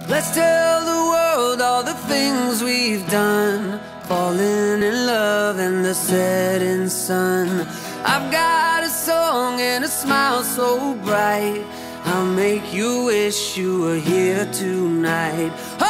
Let's tell the world all the things we've done, falling in love in the setting sun. I've got a song and a smile so bright, I'll make you wish you were here tonight.